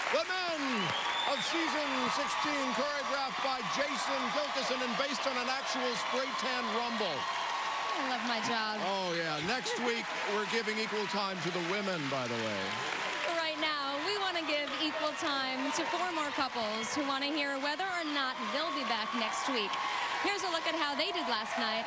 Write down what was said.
The men of season 16, choreographed by Jason Gilkison and based on an actual spray tan rumble. I love my job. Oh, yeah. Next week, we're giving equal time to the women, by the way. Right now, we want to give equal time to 4 more couples who want to hear whether or not they'll be back next week. Here's a look at how they did last night